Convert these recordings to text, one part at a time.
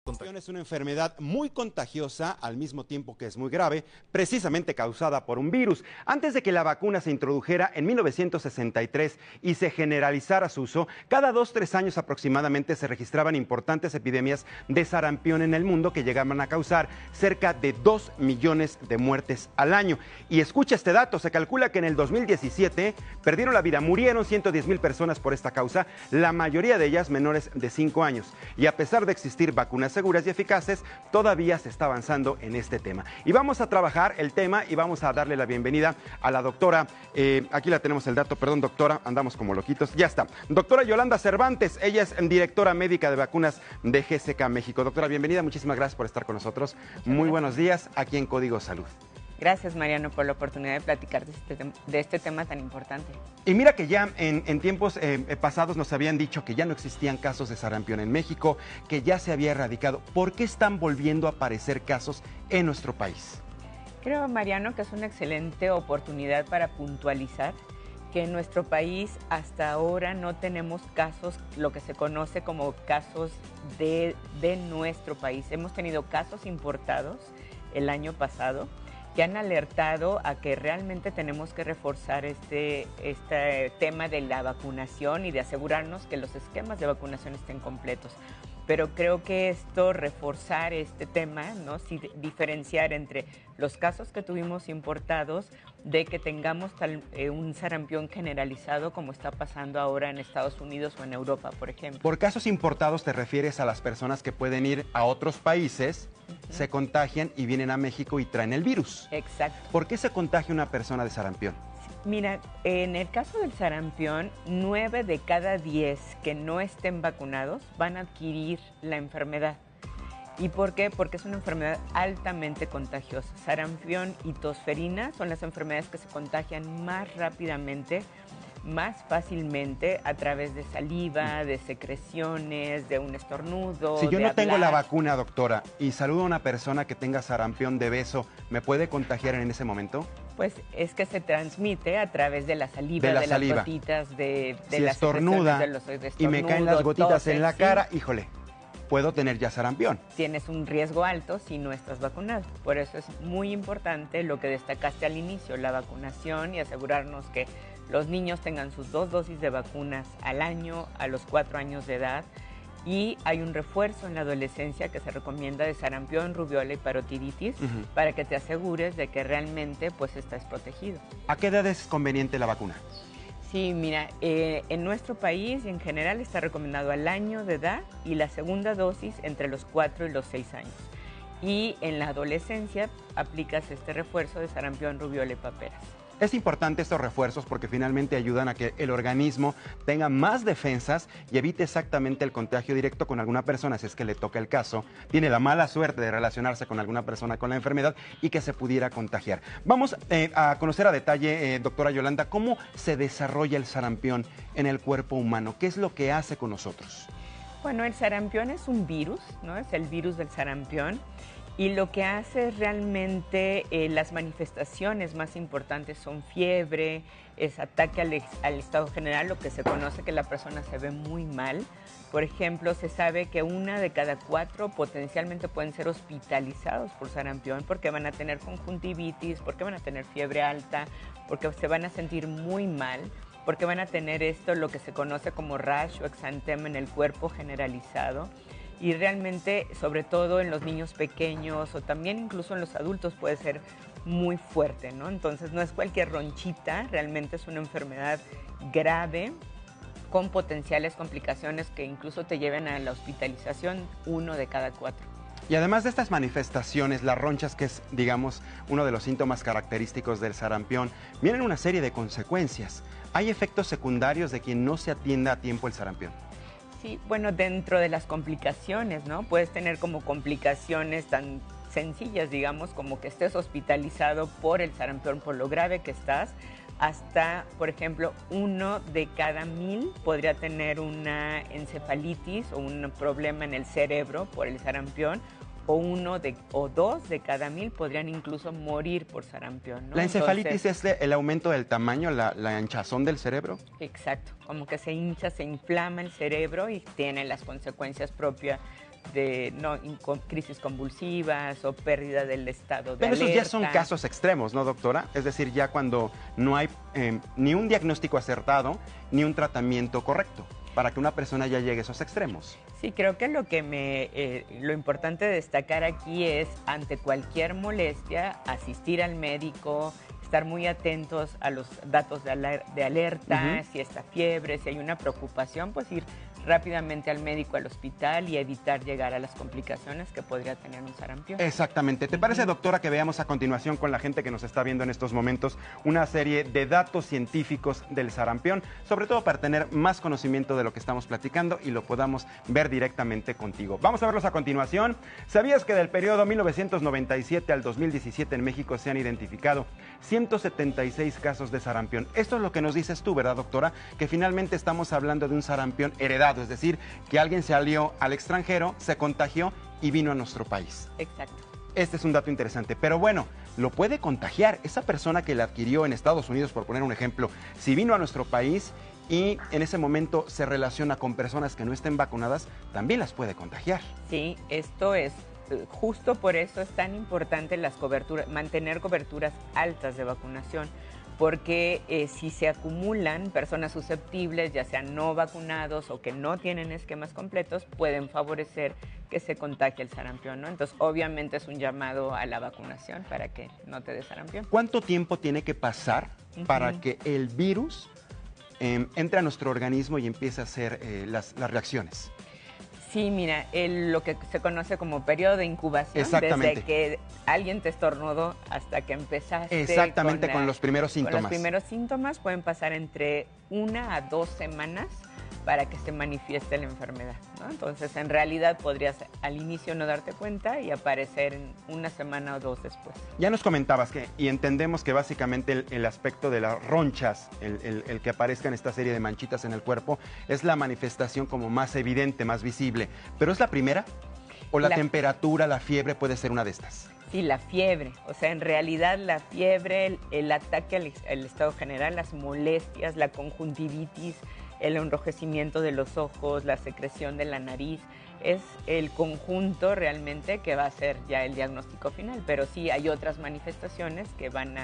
Es una enfermedad muy contagiosa al mismo tiempo que es muy grave, precisamente causada por un virus. Antes de que la vacuna se introdujera en 1963 y se generalizara su uso, cada 2-3 años aproximadamente se registraban importantes epidemias de sarampión en el mundo que llegaban a causar cerca de 2 millones de muertes al año. Y escucha este dato, se calcula que en el 2017 perdieron la vida, murieron 110,000 personas por esta causa, la mayoría de ellas menores de 5 años. Y a pesar de existir vacunas seguras y eficaces, todavía se está avanzando en este tema. Y vamos a trabajar el tema y vamos a darle la bienvenida a la doctora, aquí la tenemos el dato, perdón doctora, andamos como loquitos, ya está. Doctora Yolanda Cervantes, ella es directora médica de vacunas de GSK México. Doctora, bienvenida, muchísimas gracias por estar con nosotros. Muy buenos días aquí en Código Salud. Gracias, Mariano, por la oportunidad de platicar de este tema tan importante. Y mira que ya en tiempos pasados nos habían dicho que ya no existían casos de sarampión en México, que ya se había erradicado. ¿Por qué están volviendo a aparecer casos en nuestro país? Creo, Mariano, que es una excelente oportunidad para puntualizar que en nuestro país hasta ahora no tenemos casos, lo que se conoce como casos de nuestro país. Hemos tenido casos importados el año pasado, que han alertado a que realmente tenemos que reforzar este tema de la vacunación y de asegurarnos que los esquemas de vacunación estén completos. Pero creo que reforzar este tema, ¿no? Sí, diferenciar entre los casos que tuvimos importados de que tengamos un sarampión generalizado como está pasando ahora en Estados Unidos o en Europa, por ejemplo. Por casos importados te refieres a las personas que pueden ir a otros países, se contagian y vienen a México y traen el virus. Exacto. ¿Por qué se contagia una persona de sarampión? Mira, en el caso del sarampión, 9 de cada 10 que no estén vacunados van a adquirir la enfermedad. ¿Y por qué? Porque es una enfermedad altamente contagiosa. Sarampión y tosferina son las enfermedades que se contagian más rápidamente, más fácilmente a través de saliva, de secreciones, de un estornudo. Si yo no hablar. tengo la vacuna, doctora, y saludo a una persona que tenga sarampión de beso, ¿me puede contagiar en ese momento? Pues es que se transmite a través de la saliva, de las gotitas, de si las estornuda y me caen las gotitas en la cara, sí, híjole, puedo tener ya sarampión. Tienes un riesgo alto si no estás vacunado. Por eso es muy importante lo que destacaste al inicio, la vacunación y asegurarnos que los niños tengan sus 2 dosis de vacunas al año, a los 4 años de edad. Y hay un refuerzo en la adolescencia que se recomienda de sarampión, rubiola y parotiditis para que te asegures de que realmente pues estás protegido. ¿A qué edad es conveniente la vacuna? Sí, mira, en nuestro país y en general está recomendado al año de edad y la segunda dosis entre los 4 y los 6 años. Y en la adolescencia aplicas este refuerzo de sarampión, rubiola y paperas. Es importante estos refuerzos porque finalmente ayudan a que el organismo tenga más defensas y evite exactamente el contagio directo con alguna persona, si es que le toca el caso, tiene la mala suerte de relacionarse con alguna persona con la enfermedad y que se pudiera contagiar. Vamos a conocer a detalle, doctora Yolanda, cómo se desarrolla el sarampión en el cuerpo humano. ¿Qué es lo que hace con nosotros? Bueno, el sarampión es un virus, ¿no? Es el virus del sarampión. Y lo que hace realmente las manifestaciones más importantes son fiebre, es ataque al estado general, lo que se conoce que la persona se ve muy mal. Por ejemplo, se sabe que 1 de cada 4 potencialmente pueden ser hospitalizados por sarampión porque van a tener conjuntivitis, porque van a tener fiebre alta, porque se van a sentir muy mal, porque van a tener lo que se conoce como rash o exantema en el cuerpo generalizado. Y realmente, sobre todo en los niños pequeños o también incluso en los adultos puede ser muy fuerte, ¿no? Entonces no es cualquier ronchita, realmente es una enfermedad grave con potenciales complicaciones que incluso te lleven a la hospitalización 1 de cada 4. Y además de estas manifestaciones, las ronchas, que es, digamos, uno de los síntomas característicos del sarampión, vienen una serie de consecuencias. ¿Hay efectos secundarios de quien no se atienda a tiempo el sarampión? Sí, bueno, dentro de las complicaciones, ¿no? Puedes tener como complicaciones tan sencillas, digamos, como que estés hospitalizado por el sarampión, por lo grave que estás, hasta, por ejemplo, 1 de cada 1000 podría tener una encefalitis o un problema en el cerebro por el sarampión, o 2 de cada 1000 podrían incluso morir por sarampión, ¿no? ¿La encefalitis es el aumento del tamaño, la hinchazón del cerebro? Exacto, como que se hincha, se inflama el cerebro y tiene las consecuencias propias crisis convulsivas o pérdida del estado de Pero alerta. esos ya son casos extremos, ¿no, doctora? Es decir, ya cuando no hay ni un diagnóstico acertado ni un tratamiento correcto para que una persona ya llegue a esos extremos. Sí, creo que lo importante de destacar aquí es, ante cualquier molestia, asistir al médico, estar muy atentos a los datos de alerta, si está fiebre, si hay una preocupación, pues ir rápidamente al médico, al hospital y evitar llegar a las complicaciones que podría tener un sarampión. Exactamente. ¿Te parece, doctora, que veamos a continuación con la gente que nos está viendo en estos momentos una serie de datos científicos del sarampión, sobre todo para tener más conocimiento de lo que estamos platicando y lo podamos ver directamente contigo? Vamos a verlos a continuación. ¿Sabías que del periodo 1997 al 2017 en México se han identificado 176 casos de sarampión? Esto es lo que nos dices tú, ¿verdad, doctora? Que finalmente estamos hablando de un sarampión heredado, es decir, que alguien salió al extranjero, se contagió y vino a nuestro país. Exacto. Este es un dato interesante, pero bueno, lo puede contagiar. Esa persona que la adquirió en Estados Unidos, por poner un ejemplo, si vino a nuestro país y en ese momento se relaciona con personas que no estén vacunadas, también las puede contagiar. Sí, esto es justo por eso es tan importante mantener coberturas altas de vacunación, porque si se acumulan personas susceptibles, ya sean no vacunados o que no tienen esquemas completos, pueden favorecer que se contagie el sarampión, ¿no? Entonces, obviamente es un llamado a la vacunación para que no te dé sarampión. ¿Cuánto tiempo tiene que pasar para que el virus entre a nuestro organismo y empiece a hacer las reacciones? Sí, mira, lo que se conoce como periodo de incubación, desde que alguien te estornudó hasta que empezaste. Exactamente, con los primeros síntomas. Con los primeros síntomas pueden pasar entre 1 a 2 semanas para que se manifieste la enfermedad, ¿no? Entonces, en realidad podrías al inicio no darte cuenta y aparecer en 1 semana o 2 después. Ya nos comentabas y entendemos que básicamente el aspecto de las ronchas, el que aparezcan esta serie de manchitas en el cuerpo, es la manifestación como más evidente, más visible. ¿Pero es la primera? ¿O la temperatura, la fiebre puede ser una de estas? Sí, la fiebre. O sea, en realidad la fiebre, el ataque al estado general, las molestias, la conjuntivitis, el enrojecimiento de los ojos, la secreción de la nariz, es el conjunto realmente que va a ser ya el diagnóstico final. Pero sí hay otras manifestaciones que van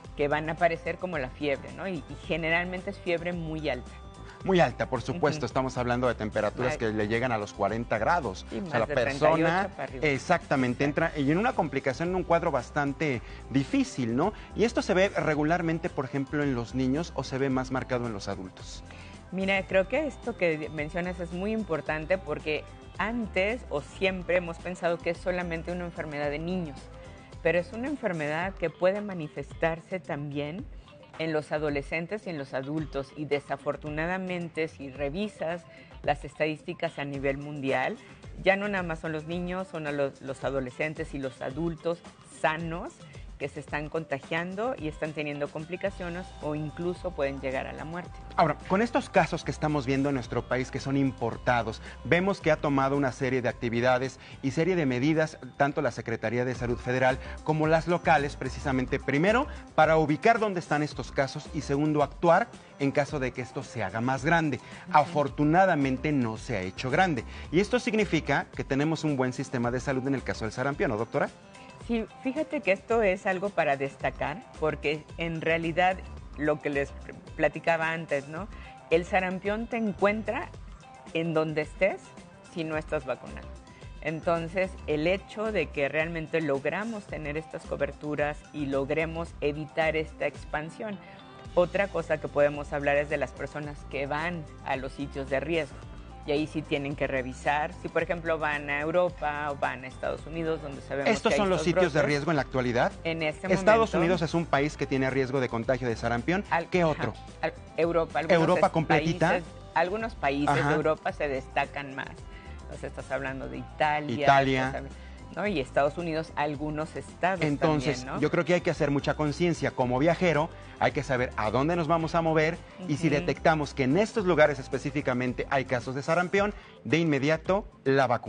a aparecer como la fiebre, ¿no? Y generalmente es fiebre muy alta. Muy alta, por supuesto. Estamos hablando de temperaturas que le llegan a los 40 grados. Sí, o sea, la de persona para arriba. exactamente entra y en una complicación, en un cuadro bastante difícil, ¿no? Y esto se ve regularmente, por ejemplo, en los niños o se ve más marcado en los adultos. Mira, creo que esto que mencionas es muy importante porque antes o siempre hemos pensado que es solamente una enfermedad de niños, pero es una enfermedad que puede manifestarse también en los adolescentes y en los adultos, y desafortunadamente si revisas las estadísticas a nivel mundial, ya no nada más son los niños, son los adolescentes y los adultos sanos que se están contagiando y están teniendo complicaciones o incluso pueden llegar a la muerte. Ahora, con estos casos que estamos viendo en nuestro país que son importados, vemos que ha tomado una serie de actividades y serie de medidas, tanto la Secretaría de Salud Federal como las locales, precisamente, primero, para ubicar dónde están estos casos y segundo, actuar en caso de que esto se haga más grande. Afortunadamente no se ha hecho grande. Y esto significa que tenemos un buen sistema de salud en el caso del sarampión, ¿no, doctora? Sí, fíjate que esto es algo para destacar, porque en realidad lo que les platicaba antes, ¿no? El sarampión te encuentra en donde estés si no estás vacunado. Entonces, el hecho de que realmente logramos tener estas coberturas y logremos evitar esta expansión. Otra cosa que podemos hablar es de las personas que van a los sitios de riesgo. Y ahí sí tienen que revisar. Si, por ejemplo, van a Europa o van a Estados Unidos, donde sabemos ¿Estos son los sitios de riesgo en la actualidad? En este momento. Estados Unidos es un país que tiene riesgo de contagio de sarampión. ¿Qué otro? Europa. ¿Europa completita? Algunos países de Europa se destacan más. Entonces, estás hablando de Italia. Italia. ¿no? Y Estados Unidos, algunos estados. Entonces, también, ¿no? yo creo que hay que hacer mucha conciencia. Como viajero, hay que saber a dónde nos vamos a mover y si detectamos que en estos lugares específicamente hay casos de sarampión, de inmediato la vacuna.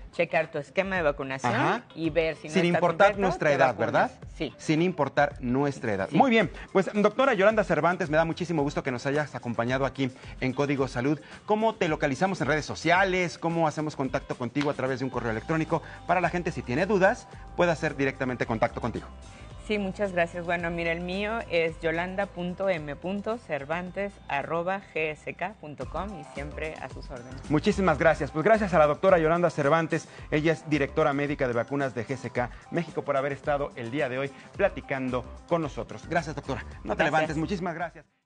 checar tu esquema de vacunación. Ajá. Y ver si no sin está importar completo, nuestra te edad, vacunas. ¿verdad? Sí. Sin importar nuestra edad. Sí. Muy bien, pues doctora Yolanda Cervantes, me da muchísimo gusto que nos hayas acompañado aquí en Código Salud. ¿Cómo te localizamos en redes sociales? ¿Cómo hacemos contacto contigo a través de un correo electrónico? Para la gente, si tiene dudas, puede hacer directamente contacto contigo. Sí, muchas gracias. Bueno, mira, el mío es yolanda.m.cervantes@gsk.com y siempre a sus órdenes. Muchísimas gracias. Pues gracias a la doctora Yolanda Cervantes. Ella es directora médica de vacunas de GSK México por haber estado el día de hoy platicando con nosotros. Gracias, doctora. No te levantes. Muchísimas gracias.